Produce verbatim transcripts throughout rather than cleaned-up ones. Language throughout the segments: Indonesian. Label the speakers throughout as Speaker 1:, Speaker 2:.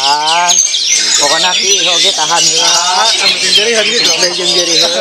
Speaker 1: tahan. Pokoknya ki oge tahan heula.
Speaker 2: Ambil jerihan gitu.
Speaker 1: Udah jeung jeriheun.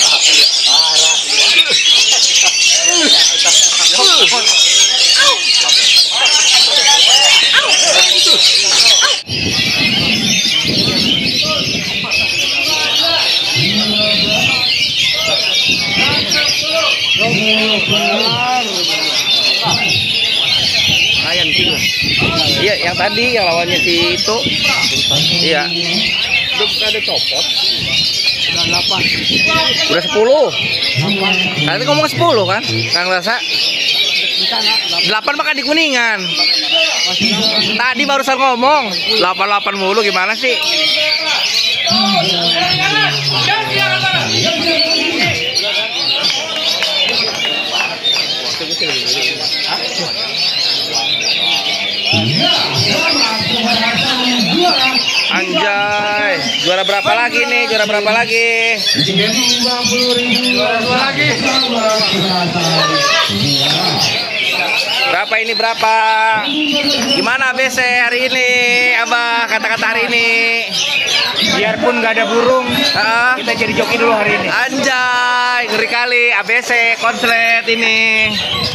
Speaker 2: Ayam gitu.
Speaker 1: Iya, yang tadi yang lawannya si itu. Iya.
Speaker 2: Udah ada copot. Udah delapan.
Speaker 1: Udah sepuluh. Tadi ngomong sepuluh kan? Kang Rasa. delapan makan di Kuningan. Tadi barusan ngomong delapan delapan mulu gimana sih? Anjay, juara berapa lagi nih? Juara berapa lagi? Berapa ini berapa? Gimana A B C hari ini, Abah? Kata-kata hari ini.
Speaker 2: Biarpun nggak ada burung,
Speaker 1: Ah,
Speaker 2: kita jadi joki dulu hari ini.
Speaker 1: anjay, ngeri kali A B C konslet ini.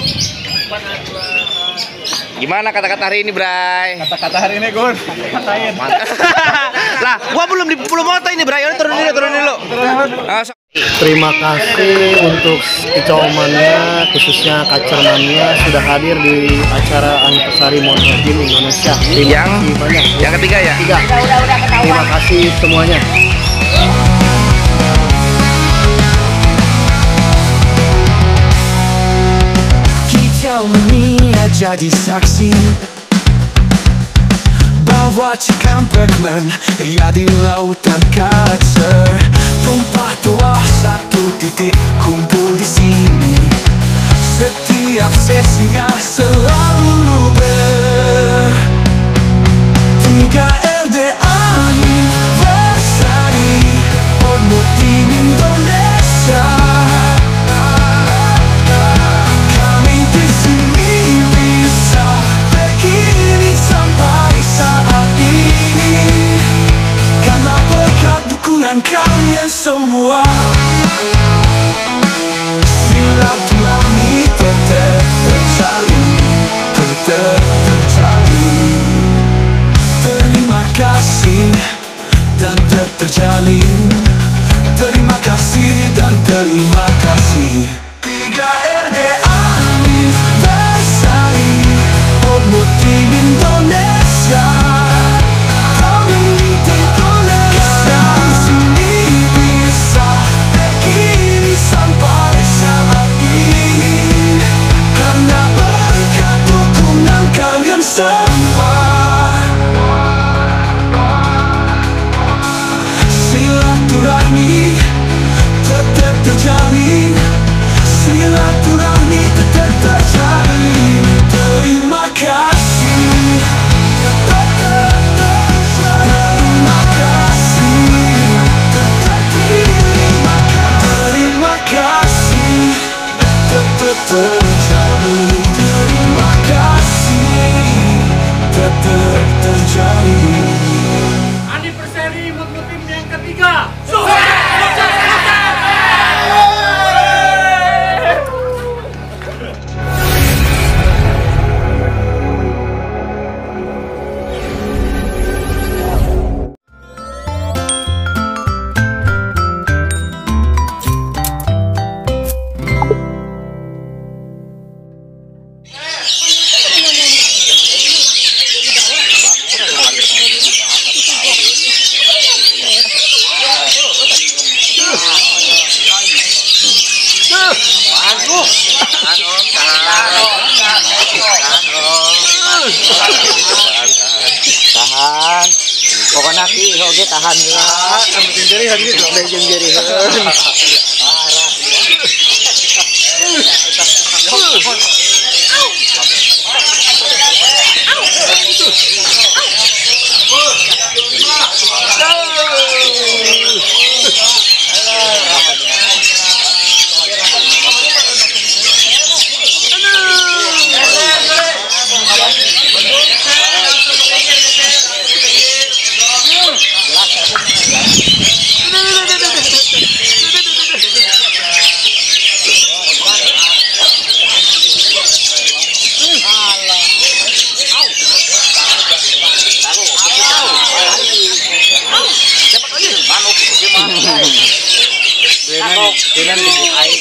Speaker 1: Gimana kata-kata hari ini, Bray?
Speaker 2: Kata-kata hari ini, Gun. Katain.
Speaker 1: Lah, gua belum di belum moto ini, Bray. Yaudah, turun dulu, turun dulu. Ah, so-
Speaker 3: Terima kasih untuk kicaumannya, khususnya kacermannya sudah hadir di acara Anniversary Motor Game Indonesia. Terima
Speaker 1: Yang-
Speaker 3: kasih banyak.
Speaker 1: yang ketiga ya?
Speaker 3: Tiga. Terima kasih semuanya.
Speaker 4: Kicauannya jadi saksi bahwa Cikampek ya di lautan kacer. Tumpah tuah satu titik kumpul di sini. Setiap sesinya selalu ber tiga R D Anniversary Motor Team Indonesia. Kami di sini bisa begini sampai saat ini karena berkat dukungan kalian semua. Silaturahmi tetap terjalin, tetap terjalin. Terima kasih dan tetap terjalin. Terima kasih dan terima kasih. tiga R D Anniversary Motor Team Indonesia. Kami di Indonesia di sini bisa begini sampai saat ini karena berkat dukungan kalian semua. Silaturahmi tetap terjalin. Silaturahmi tetap terjalin. Terima kasih. Terima kasih. Terima kasih. Tetap terjalin. Terima kasih. Tetap terjalin.
Speaker 2: Anniversary Motor Team yang ketiga.
Speaker 1: Tahan. Pokoknya ki oge tahan heula.
Speaker 2: Ambil jerihan gitu.
Speaker 1: Udah jeung jeriheun.
Speaker 3: Kailan dibukain.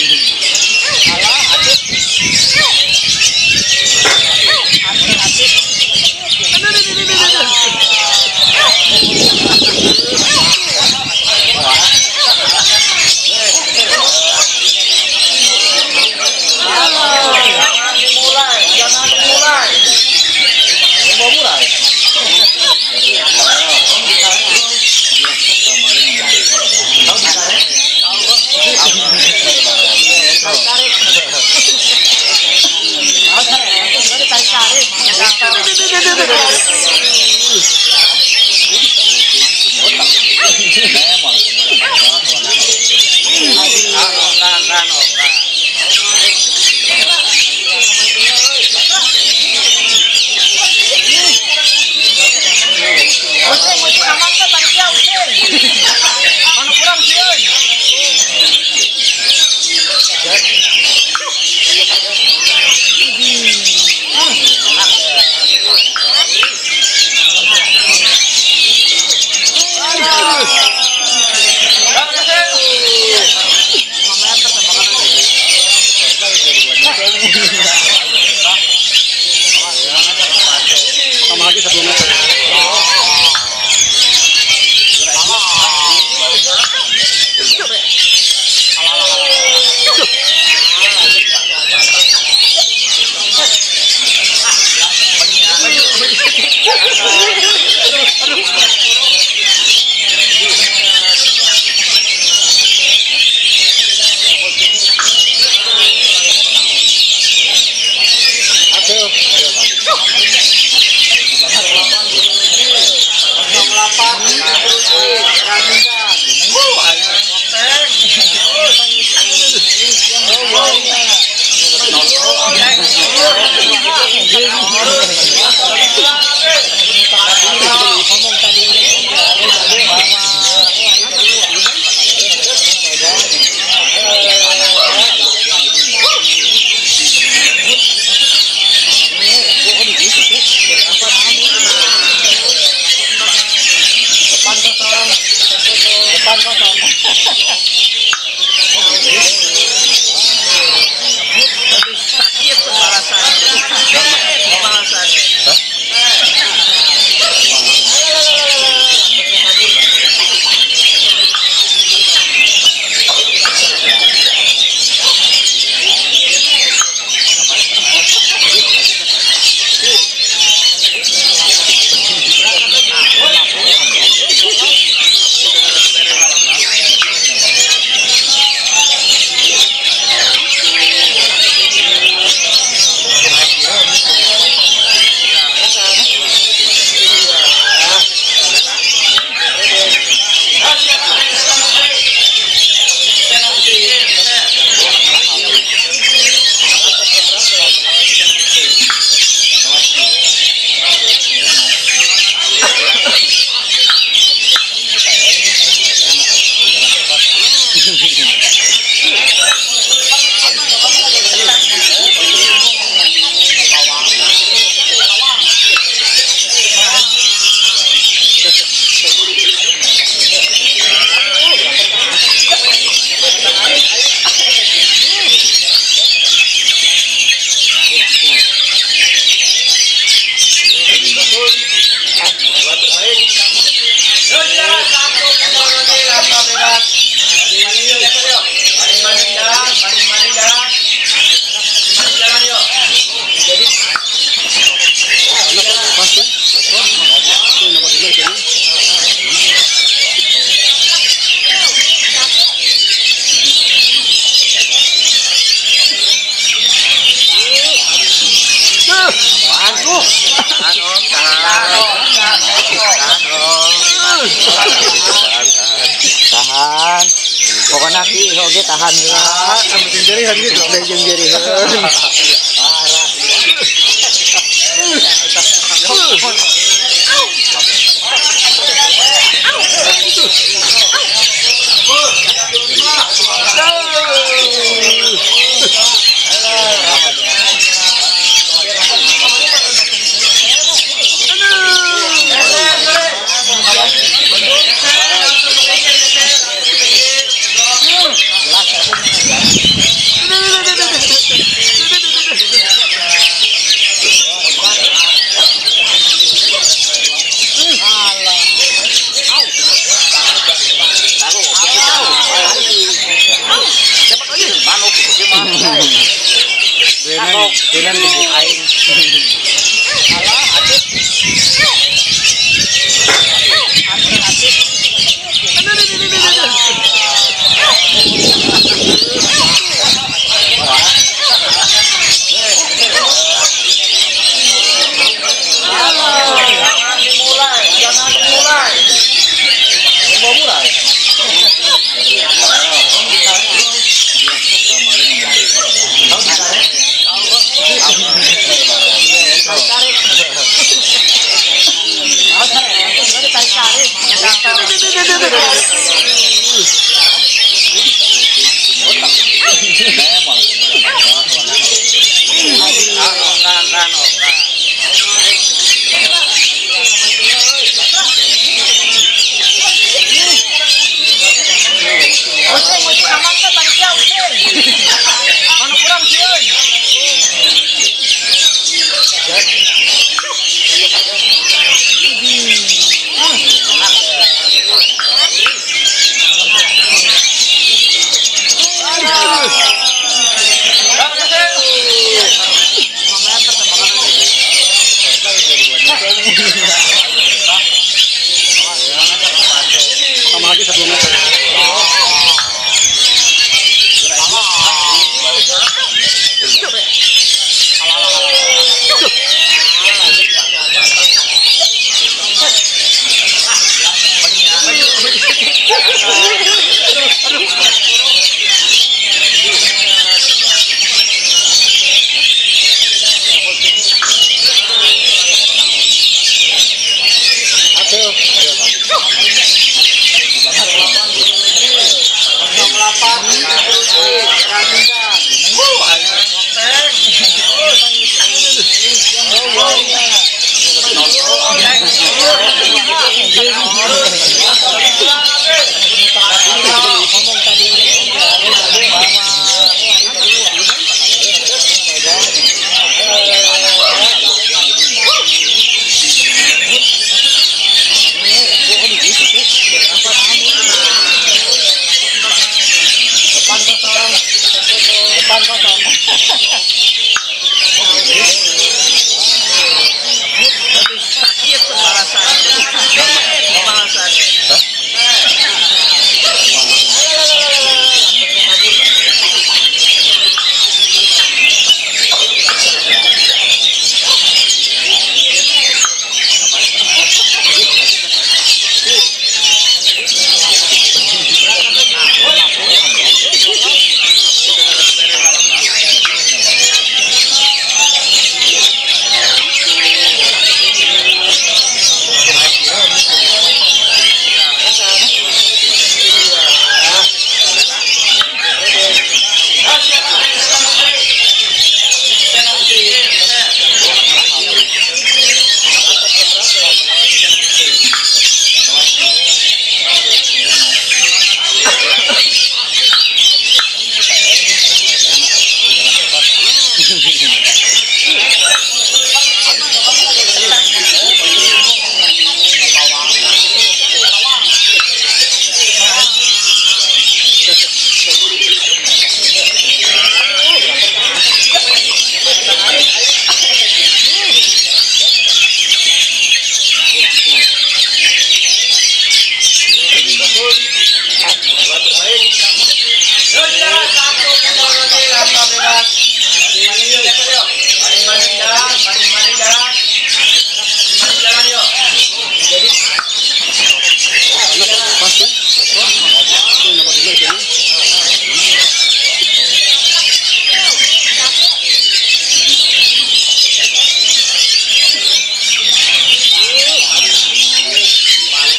Speaker 5: Tahan. Pokoknya ki oge tahan heula.
Speaker 3: Ambil jerihan gitu.
Speaker 5: Udah jeung jeriheun.
Speaker 2: Parah.
Speaker 5: Tinan